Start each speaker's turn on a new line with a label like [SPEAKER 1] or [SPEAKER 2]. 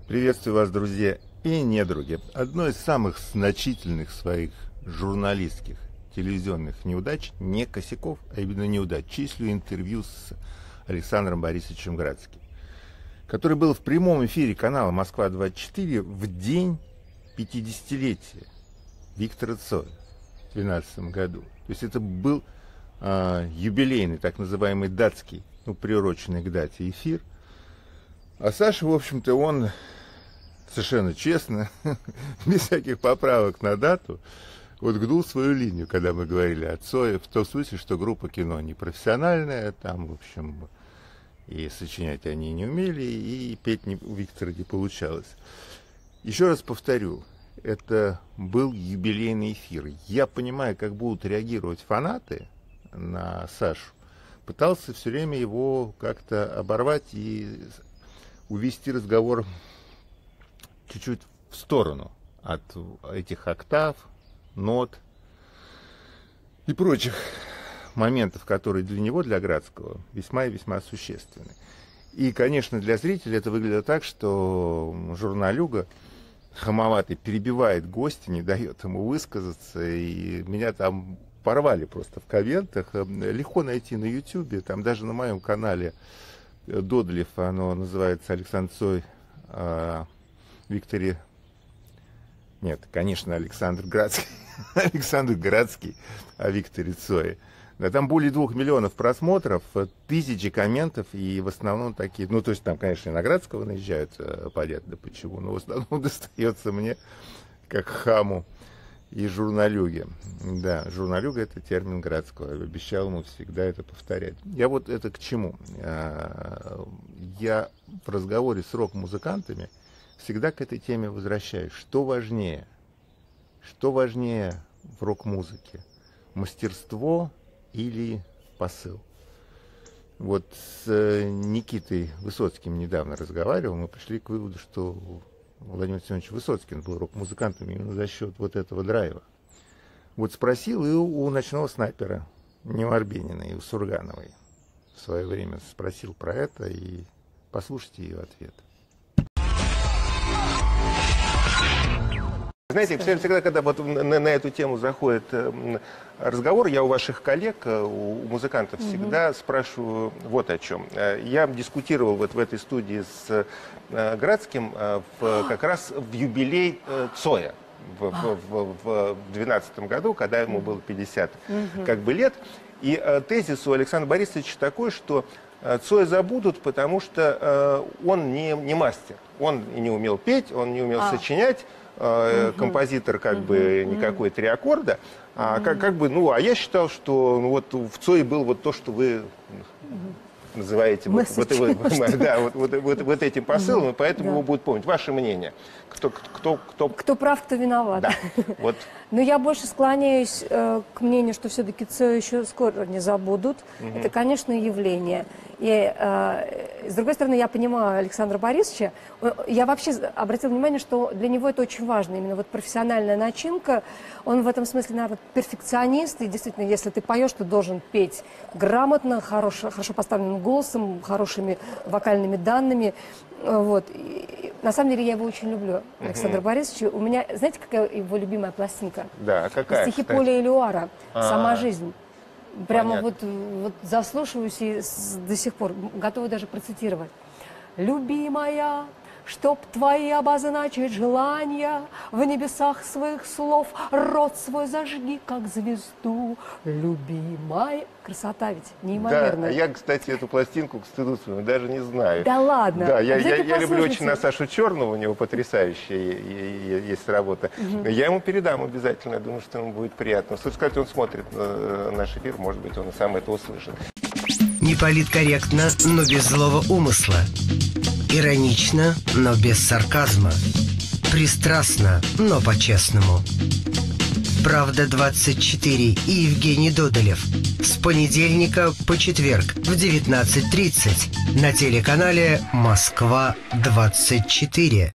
[SPEAKER 1] Приветствую вас, друзья и недруги. Одной из самых значительных своих журналистских телевизионных неудач, не косяков, а именно неудач, числю интервью с Александром Борисовичем Градским, который был в прямом эфире канала «Москва-24» в день 50-летия Виктора Цоя в 2012 году. То есть это был юбилейный, так называемый датский, приуроченный к дате эфир. А Саша, в общем-то, он совершенно честно, без всяких поправок на дату, вот гнул свою линию, когда мы говорили о Цое, в том смысле, что группа кино не профессиональная, там, в общем, и сочинять они не умели, и петь у Виктора не получалось. Еще раз повторю, это был юбилейный эфир. Я понимаю, как будут реагировать фанаты на Сашу. Пытался все время его как-то оборвать и увести разговор чуть-чуть в сторону от этих октав, нот и прочих моментов, которые для него, для Градского, весьма и весьма существенны. И, конечно, для зрителя это выглядит так, что журналюга хамоватый перебивает гостя, не дает ему высказаться, и меня там порвали просто в комментах. Легко найти на Ютубе, там даже на моем канале Додолев, оно называется «Александр Цой», Викторе... Нет, конечно, Александр Градский. Александр Градский о Викторе Цое. Да, там более 2 миллионов просмотров, 1000 комментов, и в основном такие... Ну, то есть там, конечно, и на Градского наезжают, понятно почему, но в основном достается мне, как хаму и журналюге. Да, журналюга — это термин Градского. Я обещал ему всегда это повторять. Я вот это к чему? Я в разговоре с рок-музыкантами всегда к этой теме возвращаюсь. Что важнее? Что важнее в рок-музыке? Мастерство или посыл? Вот с Никитой Высоцким недавно разговаривал, мы пришли к выводу, что Владимир Семенович Высоцкий был рок-музыкантом именно за счет вот этого драйва. Вот спросил и у ночного снайпера, не у Арбенина, и у Сургановой в свое время спросил про это, и послушайте ее ответ. Знаете, всегда, когда вот на эту тему заходит разговор, я у ваших коллег, у музыкантов всегда спрашиваю вот о чем. Я дискутировал вот в этой студии с Градским как раз в юбилей Цоя в 2012 году, когда ему было 50 лет. И тезис у Александра Борисовича такой, что Цоя забудут, потому что он не мастер. Он не умел петь, он не умел сочинять. Композитор как бы никакой 3 аккорда, а а я считал, что вот в Цое был вот то, что вы называете вот этим посылом, и поэтому его будут помнить. Ваше мнение? Кто прав, кто виноват. Да, вот.
[SPEAKER 2] Но я больше склоняюсь к мнению, что все-таки Цоя еще скоро не забудут. Это, конечно, явление. И, с другой стороны, я понимаю Александра Борисовича. Я вообще обратила внимание, что для него это очень важно. Именно вот профессиональная начинка. Он в этом смысле, наверное, перфекционист. И действительно, если ты поешь, ты должен петь грамотно, хорошо поставленным голосом, хорошими вокальными данными. Вот. И, на самом деле, я его очень люблю, Александра Борисовича. У меня, знаете, какая его любимая пластинка?
[SPEAKER 1] Да, какая?
[SPEAKER 2] Стихи Поля Элюара «Сама жизнь». Прямо вот заслушиваюсь и до сих пор готова даже процитировать. «Любимая, чтоб твои обозначить желания, в небесах своих слов рот свой зажги, как звезду, любимая». Красота ведь неимоверная.
[SPEAKER 1] Да, я, кстати, эту пластинку, к стыду своему, даже не знаю.
[SPEAKER 2] Да ладно?
[SPEAKER 1] Да, я люблю очень на Сашу Черного, у него потрясающая есть работа. Я ему передам обязательно, я думаю, что ему будет приятно. Кстати, он смотрит наш эфир, может быть, он и сам это услышит.
[SPEAKER 3] Неполиткорректно, но без злого умысла. Иронично, но без сарказма. Пристрастно, но по-честному. «Правда-24» и Евгений Додолев. С понедельника по четверг в 19:30 на телеканале «Москва-24».